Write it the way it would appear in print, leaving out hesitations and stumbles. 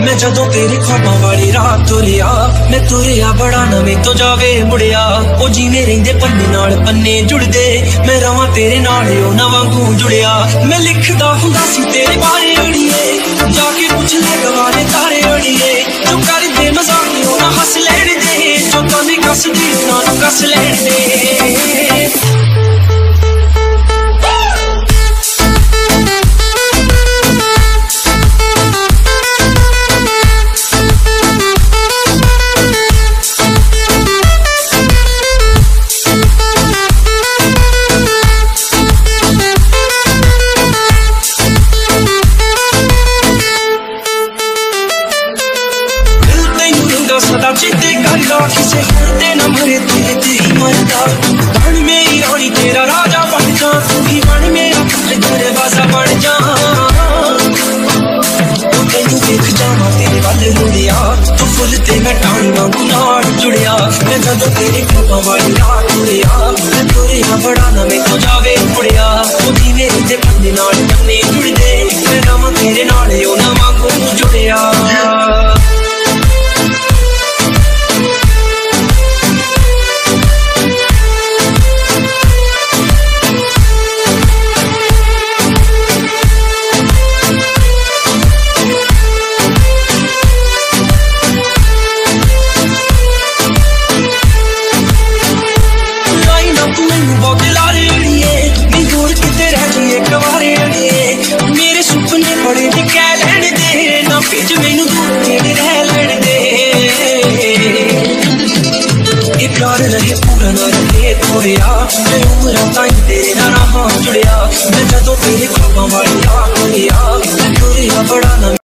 मैं जदों तेरे ख्वाबां वाली रात तुरिया, मैं तुरिया बड़ा नवें तो जावे मुड़िया। ओ जिवें रहिंदे पन्ने नाल पन्ने जुड़दे, मैं रवां तेरे नाल ओ ना वांगू जुड़िया। मैं लिखदा हुंदा सी तेरे बारे अड़िए, जाके पुछ ले गवारे तारे अड़िए। जो कर दे मजाक ओ ना हस लैण दे, जो ताने कस दी ना कस लैण दे। सदा चेते कर ला किसे होते न मरे तेरे तेरी मरदा। बन मेरी रानी तेरा राजा बन जा, तू ही बन मेरा दरवाजा बन जा। तेनू देख जावा तेरे वाले रुड़िया, तू फुल ते मैं टाणी वांगू नाल जुड़िया। मैं जदों तेरे ख्वाबां वाली रात तुरिया, मैं तुरिया बड़ा नवें तो जावे मुड़िया। ओ जिवें रहिंदे पन्ने नाल पन्ने